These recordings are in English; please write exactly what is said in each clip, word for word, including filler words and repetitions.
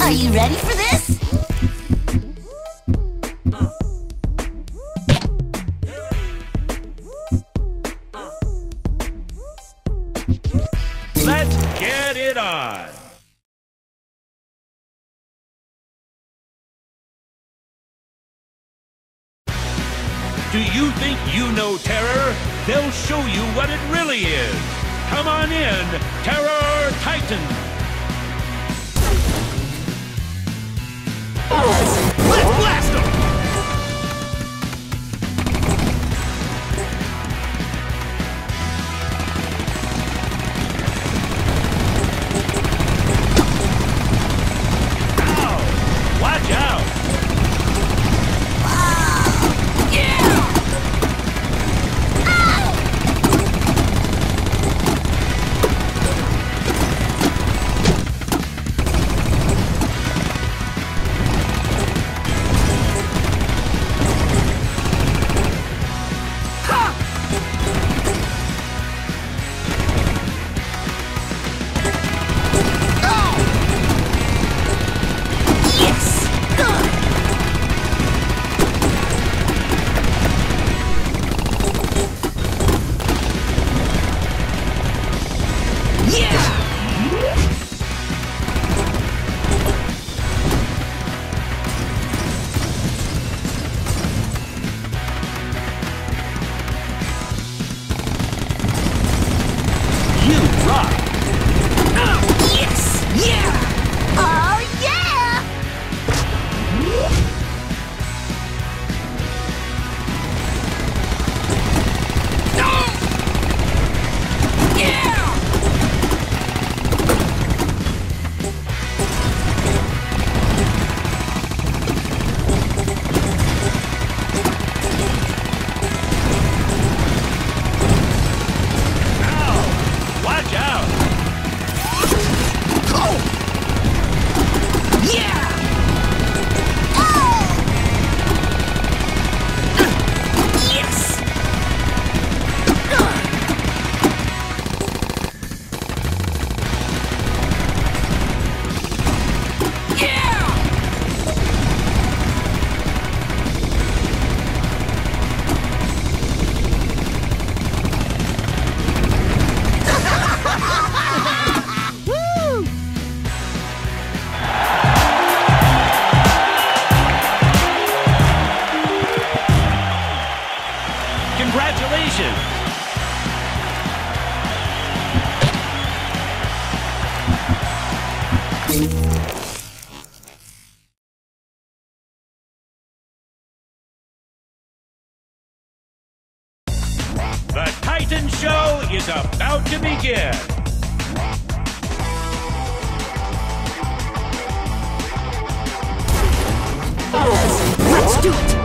Are you ready for this? Let's get it on! Do you think you know terror? They'll show you what it really is. Come on in, Terror Titan! Let's blast them! Ow! Watch out! The Titan Show is about to begin! Let's do it!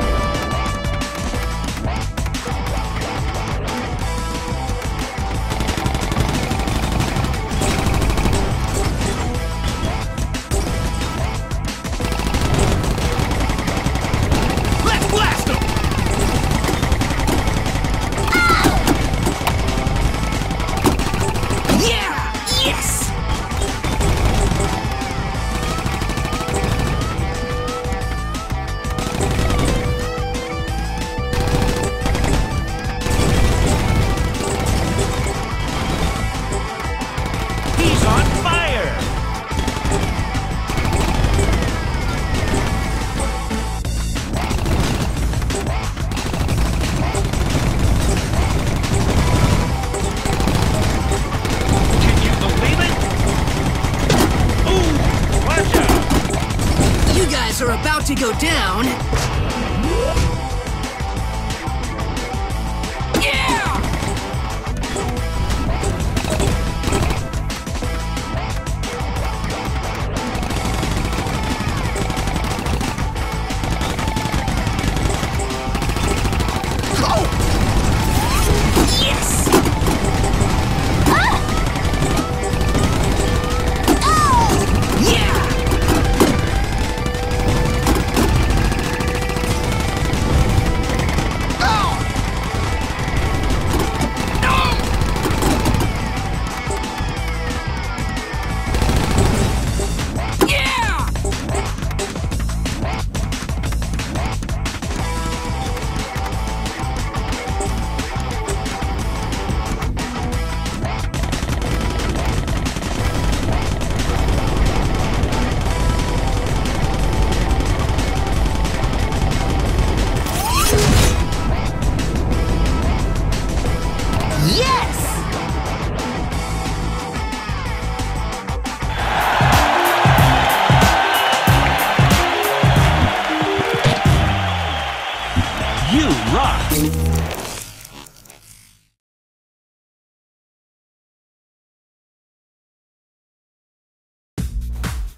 Are about to go down.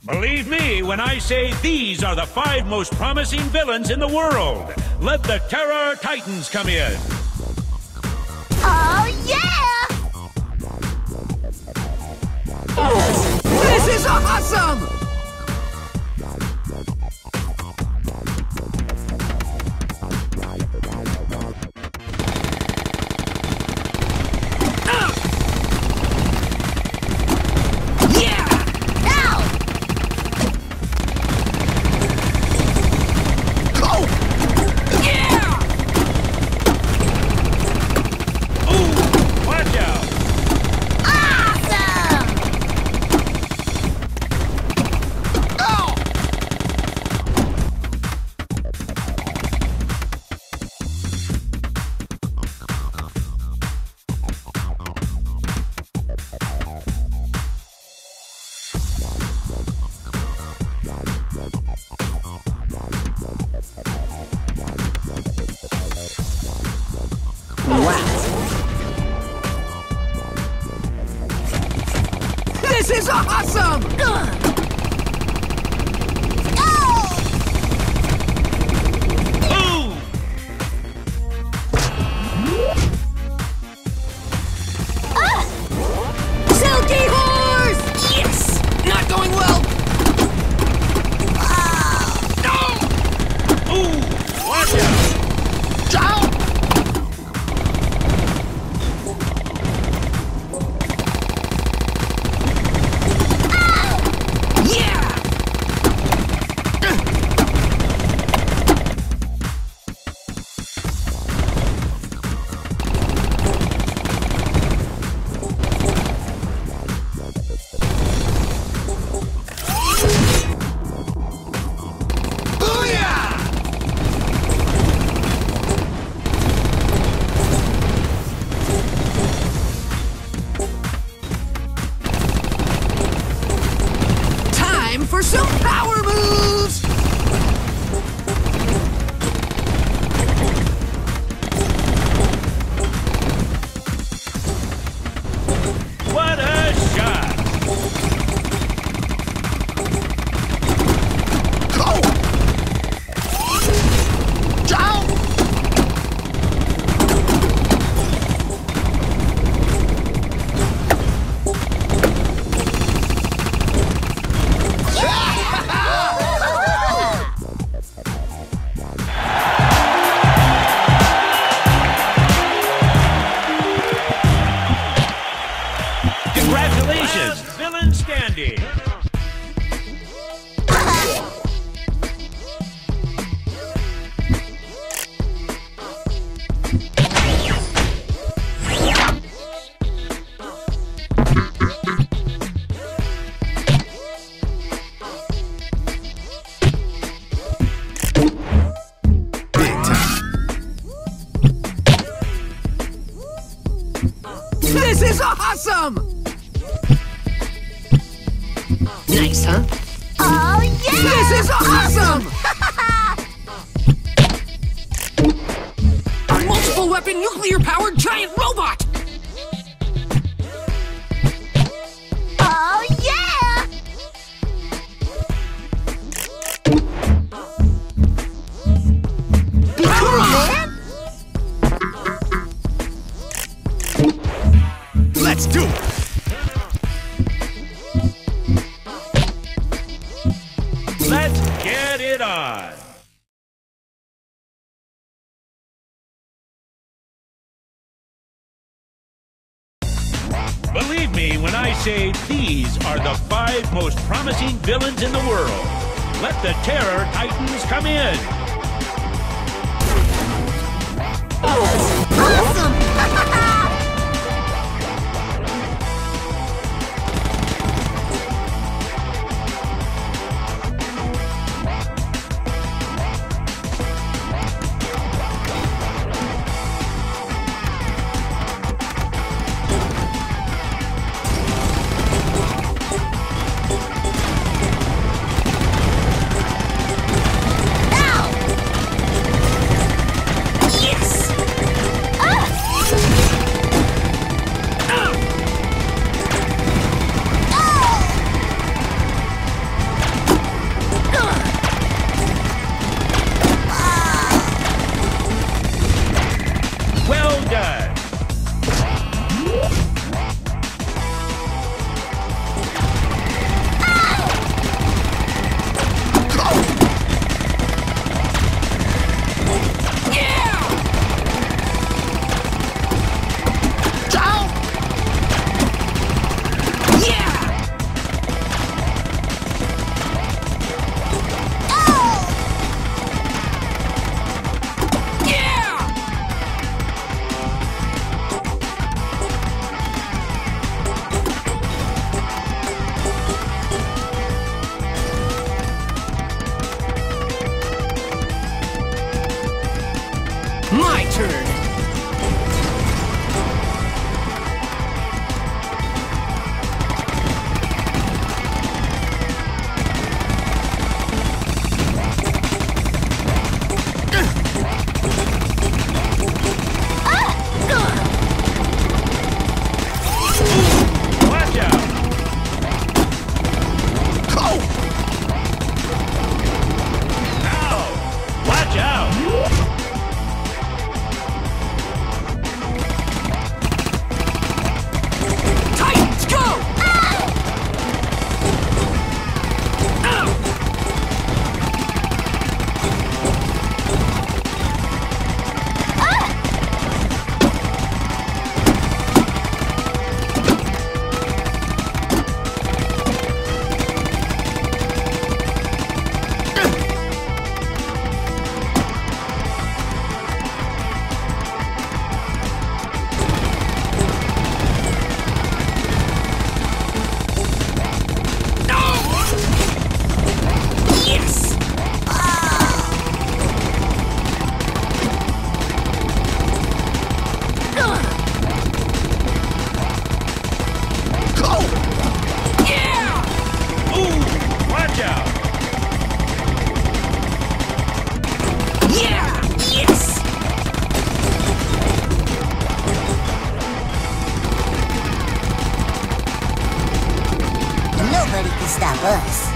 Believe me when I say these are the five most promising villains in the world. Let the Terror Titans come in. Oh, yeah! This is awesome! This is awesome! Ugh. Silky horse! Yes! Not going well! Ooh! Watch out! Down! For some power moves! What a shot! Go! Down! Congratulations, villain standing. This is awesome! Nice, huh? Oh, yeah! This is awesome! A multiple weapon nuclear powered giant robot! Oh, yeah! Power on! Let's do it! Let's get it on. Believe me when I say these are the five most promising villains in the world. Let the Terror Titans come in. Awesome! Yes! Ah! turn. Watch out! Ow! Watch out! Titans, go! Ow! Yes! Yeah! Ooh! Watch out! Yeah! Yes! Nobody can stop us.